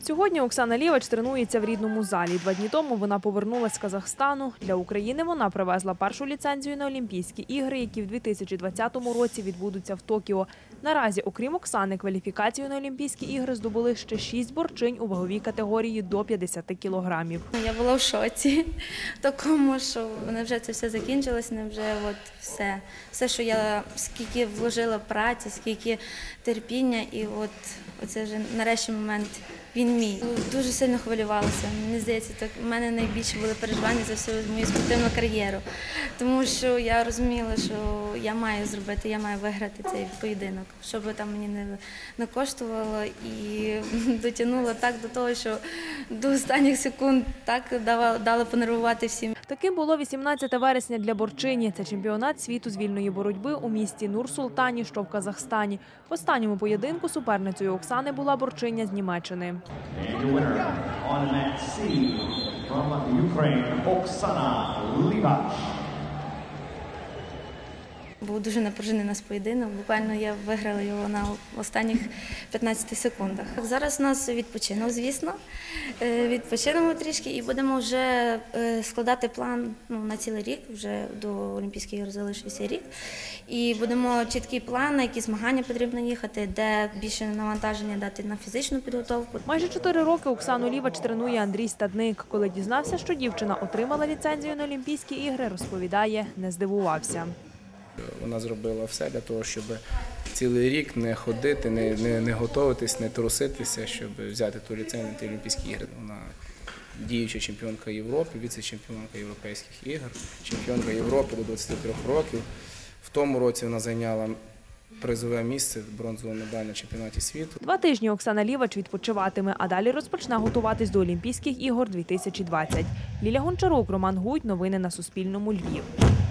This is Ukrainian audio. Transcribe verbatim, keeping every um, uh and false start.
Сьогодні Оксана Лівач тренується в рідному залі. Два дні тому вона повернулася з Казахстану. Для України вона привезла першу ліцензію на Олімпійські ігри, які в дві тисячі двадцятому році відбудуться в Токіо. Наразі, окрім Оксани, кваліфікацію на Олімпійські ігри здобули ще шість борчинь у ваговій категорії до п'ятдесяти кілограмів. Я була в шоці, такому, що вже це все закінчилось, вже от все, все, що я скільки вложила праці, скільки терпіння, і от оце вже нарешті момент. Він мій. Дуже сильно хвилювалася. Мені здається, так у мене найбільше були переживання за всю мою спортивну кар'єру. Тому що я розуміла, що я маю зробити, я маю виграти цей поєдинок, що би там мені не, не коштувало. І дотягнула так до того, що до останніх секунд так дала, дала понервувати всім. Таким було вісімнадцяте вересня для борчині. Це чемпіонат світу з вільної боротьби у місті Нур-Султані, що в Казахстані. В останньому поєдинку суперницею Оксани була борчиня з Німеччини. And your winner on mat C from Ukraine, Oksana Livac. Був дуже напружений наш поєдинок. Буквально я виграла його на останніх п'ятнадцяти секундах. Зараз у нас відпочинок, звісно. Відпочинемо трішки і будемо вже складати план ну, на цілий рік, вже до Олімпійських ігор залишився рік. І будемо чіткий план, на які змагання потрібно їхати, де більше навантаження дати на фізичну підготовку. Майже чотири роки Оксану Лівач тренує Андрій Стадник. Коли дізнався, що дівчина отримала ліцензію на Олімпійські ігри, розповідає, не здивувався. Вона зробила все для того, щоб цілий рік не ходити, не, не, не готуватись, не труситися, щоб взяти ту ліцензію на ті Олімпійські ігри. Вона діюча чемпіонка Європи, віце-чемпіонка Європейських ігор, чемпіонка Європи до двадцяти трьох років. В тому році вона зайняла призове місце, бронзову медаль на чемпіонаті світу. Два тижні Оксана Лівач відпочиватиме, а далі розпочне готуватись до Олімпійських ігор дві тисячі двадцять. Ліля Гончарук, Роман Гуйт. Новини на Суспільному. Львів.